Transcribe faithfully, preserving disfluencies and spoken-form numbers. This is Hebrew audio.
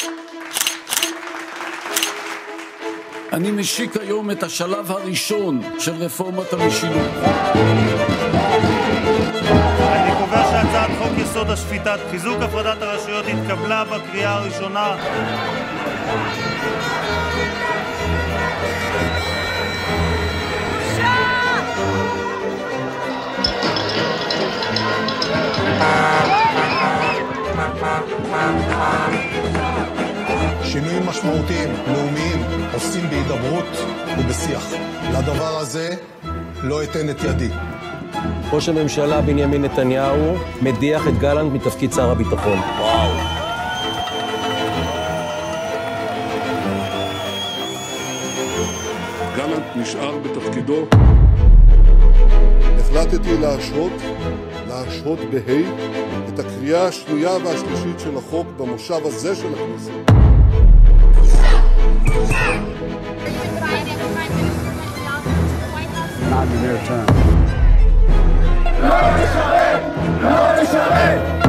אני משיק היום את השלב הראשון של רפורמת המשילות. אני קובע שהצעת חוק יסוד השפיטה חיזוק הפרדת הרשויות התקבלה בקריאה הראשונה. שינויים משמעותיים, לאומיים, עושים בהידברות ובשיח. לדבר הזה לא אתן את ידי. ראש הממשלה בנימין נתניהו מדיח את גלנט מתפקיד שר הביטחון. וואו. גלנט נשאר בתפקידו. החלטתי להשהות, להשהות בהי, את הקריאה השנייה והשלישית של החוק במושב הזה של הכנסת. Not in their turn. לא לשרת! לא לשרת!